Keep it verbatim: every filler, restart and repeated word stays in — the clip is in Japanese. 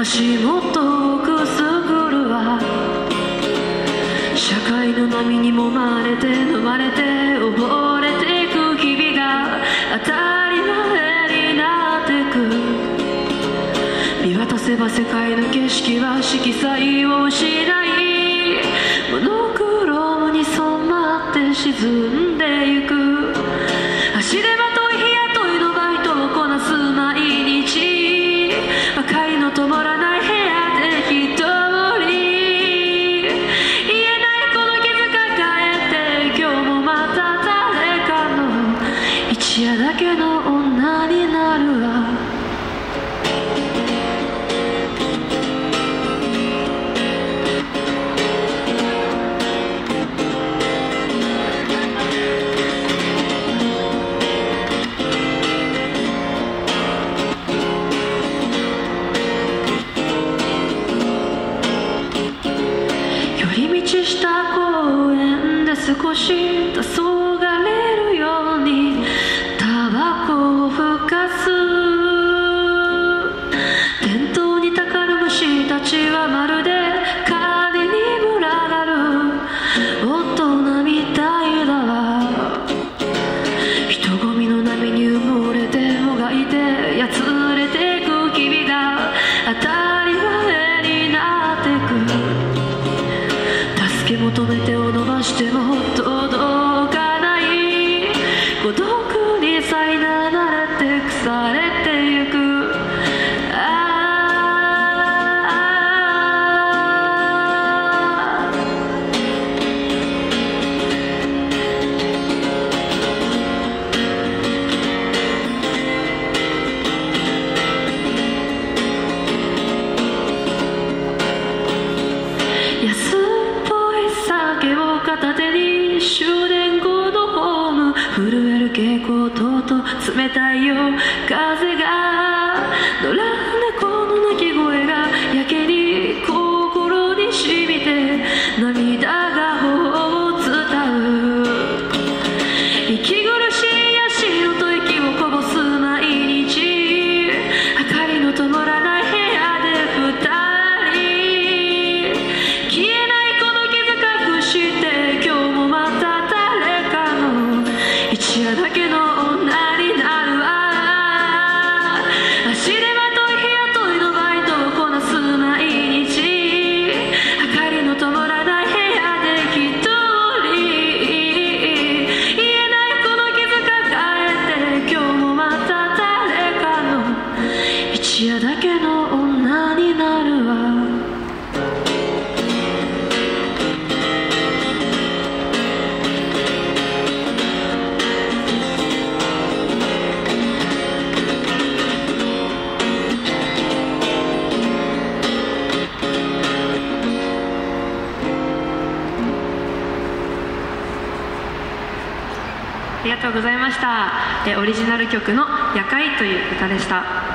足元をくすぐるわ。社会の波にもまれて飲まれて溺れていく日々が当たり前になってく。見渡せば世界の景色は色彩を失い、モノクロームに染まって沈んでゆく。足手まとい日雇いのバイトをこなす毎日、明かりの灯らない部屋で一人、言えないこの傷抱えて今日もまた誰かの一夜だけの女になるわ。した公園で少し黄昏るようにタバコをふかす。店頭にたかる虫たちはまるで金に群がる大人みたいだわ。人混みの波に埋もれてもがいてやつれていく日々が当たり前になってく。求め手を伸ばしても届かない、孤独にさいなまれて腐れてゆく。片手に終電後のホーム、震える蛍光灯と冷たいよ風が、野良猫の鳴き声がやけに心に染みて涙が頬を伝う。息苦しい足音と息をこぼす毎日、明かりの灯らない部屋で二人、消えないして今日もまた誰かの一夜だけの女になるわ。足手まとい日雇いのバイトをこなす毎日、明かりの灯らない部屋で一人、言えないこの傷抱えて今日もまた誰かの一夜だけの女になるわ。ありがとうございました。えオリジナル曲の夜会という歌でした。